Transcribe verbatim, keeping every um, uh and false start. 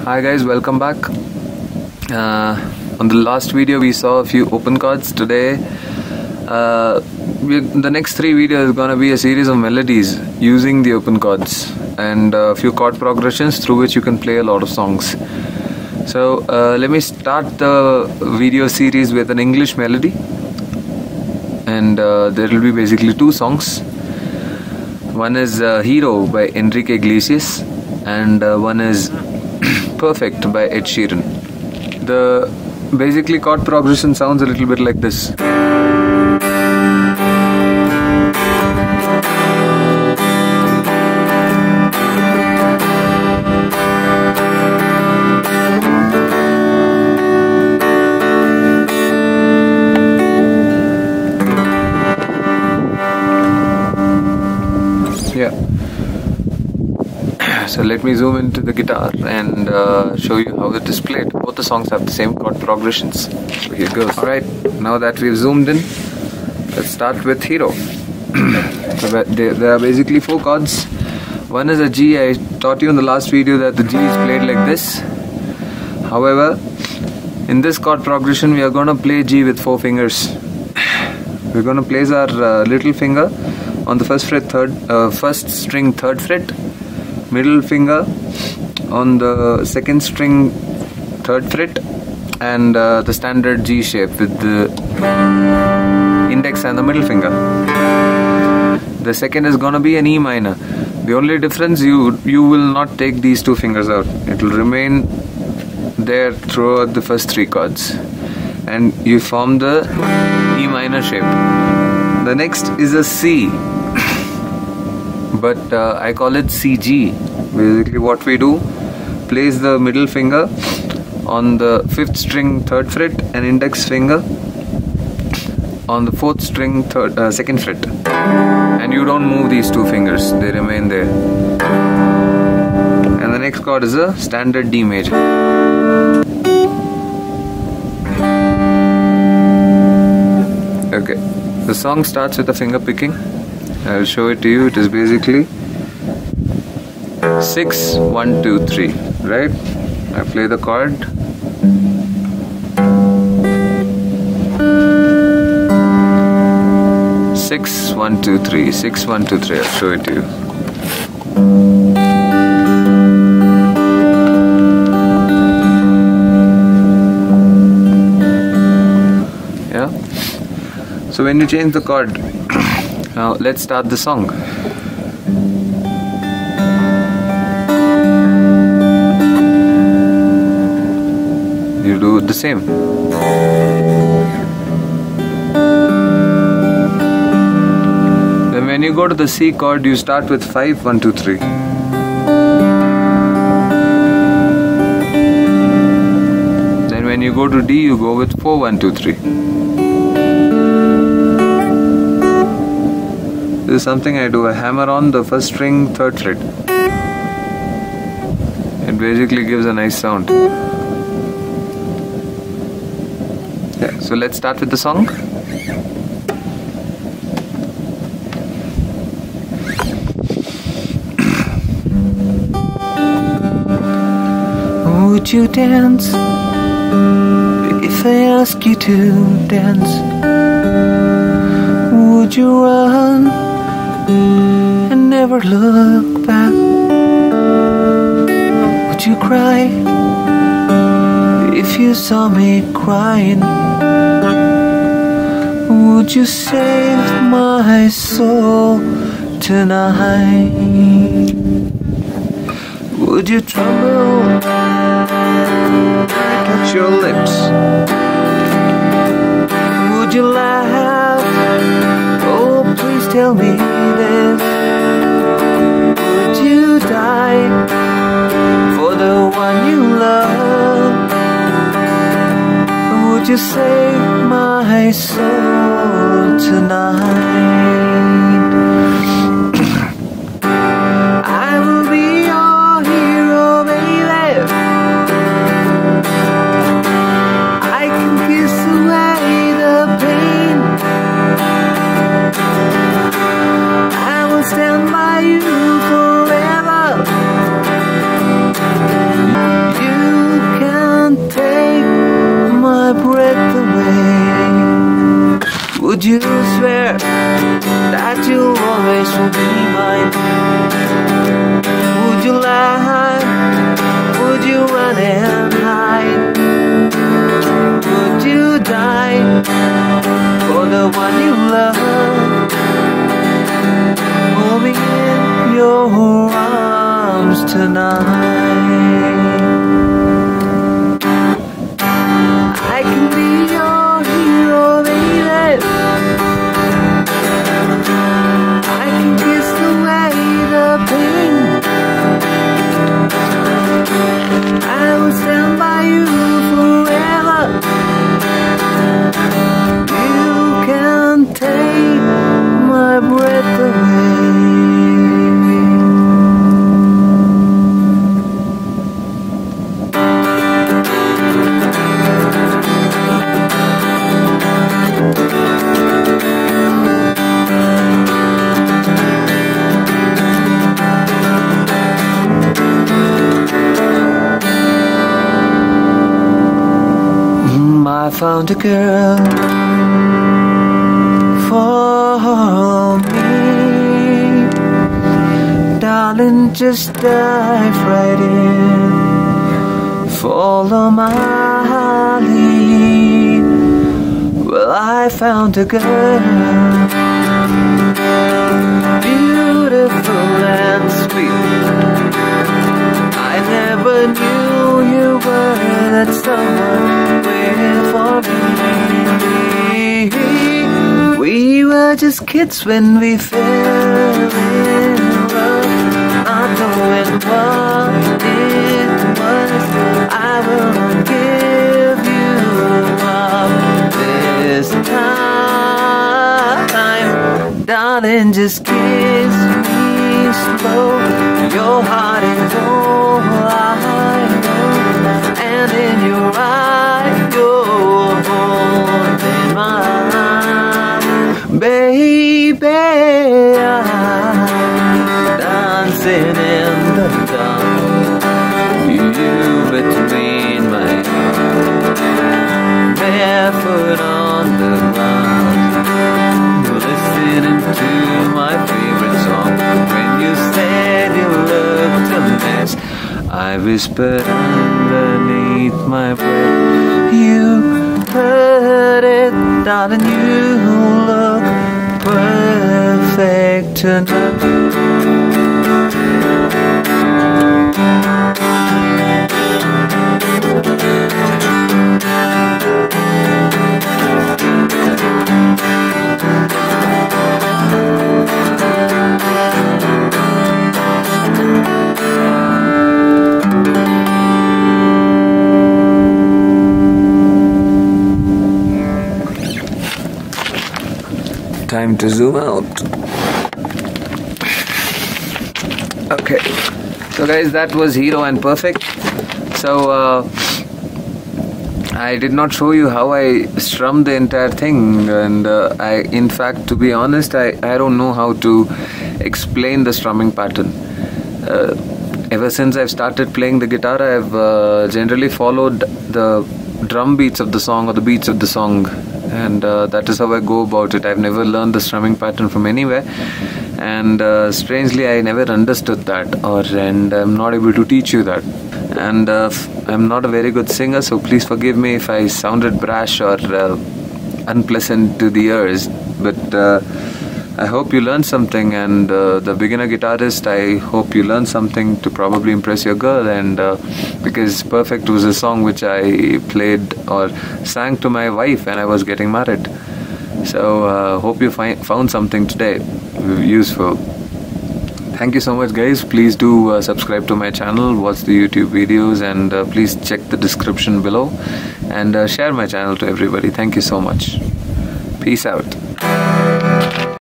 Hi guys, welcome back. Uh, on the last video we saw a few open chords. Today uh, we, the next three videos is gonna be a series of melodies using the open chords and a few chord progressions through which you can play a lot of songs. So uh, let me start the video series with an English melody, and uh, there will be basically two songs. One is uh, Hero by ENRIQUE Iglesias and uh, one is Perfect by Ed Sheeran. The basically chord progression sounds a little bit like this. Yeah. So let me zoom into the guitar and uh, show you how it is played. Both the songs have the same chord progressions. So here goes. Alright, now that we've zoomed in, let's start with Hero. So there are basically four chords. One is a G. I taught you in the last video that the G is played like this. However, in this chord progression we are going to play G with four fingers. We're going to place our uh, little finger on the first fret, third, uh, first string, third fret. Middle finger on the second string, third fret, and uh, the standard G shape with the index and the middle finger. The second is gonna be an E minor. The only difference, you you will not take these two fingers out. It will remain there throughout the first three chords, and you form the E minor shape. The next is a C, but uh, I call it C G. Basically what we do, place the middle finger on the fifth string, third fret, and index finger on the fourth string, third, uh, second fret, and you don't move these two fingers, they remain there. And the next chord is a standard D major. Okay, the song starts with a finger picking. I'll show it to you. It is basically six, one, two, three, right? I play the chord. Six, one, two, three, six, one, two, three. I'll show it to you. Yeah. So when you change the chord, now let's start the song. You do the same. Then when you go to the C chord, you start with five, one, two, three. Then when you go to D, you go with four, one, two, three. This is something I do. I hammer on the first string, third fret. It basically gives a nice sound. Yeah, so let's start with the song. Would you dance if I ask you to dance? Would you run and never look back? Would you cry if you saw me crying? Would you save my soul tonight? Would you tremble at your lips? Would you laugh? Oh, please tell me this. Would you die for the one you love? Would you save my soul tonight? I will be your hero, baby. I can kiss away the pain. I will stand by you forever. You you swear that you'll always will be mine? Would you lie? Would you run and hide? Would you die for the one you love? Hold me in your arms tonight. I can be your hero, baby. I can kiss away the pain. I will stand by you forever. You can take my breath away. I found a girl for me. Darling, just dive right in. Follow my lead. Well, I found a girl, beautiful and sweet. I never knew you were that someone for me. We were just kids when we fell in love, not knowing what it was. I will not give you up this time. Darling, just kiss me slow. Your heart is all I know, and in your eyes you're holding mine. Baby, I'm dancing in the dark, you between my arms, barefoot on the ground, listening to my favorite song. When you said you looked a mess, I whispered underneath my breath, you heard it, darling, you look perfect tonight. Time to zoom out. Okay, so guys, that was Hero and Perfect. So uh, I did not show you how I strummed the entire thing, and uh, I, in fact, to be honest, I, I don't know how to explain the strumming pattern. Uh, ever since I've started playing the guitar, I've uh, generally followed the drum beats of the song or the beats of the song, and uh, that is how I go about it. I've never learned the strumming pattern from anywhere, and uh, strangely I never understood that, or and I'm not able to teach you that. And uh, I'm not a very good singer, so please forgive me if I sounded brash or uh, unpleasant to the ears, but uh, I hope you learned something, and uh, the beginner guitarist, I hope you learned something to probably impress your girl. And uh, because Perfect was a song which I played or sang to my wife when I was getting married. So uh, hope you find, found something today useful. Thank you so much, guys. Please do uh, subscribe to my channel, watch the YouTube videos, and uh, please check the description below, and uh, share my channel to everybody. Thank you so much. Peace out.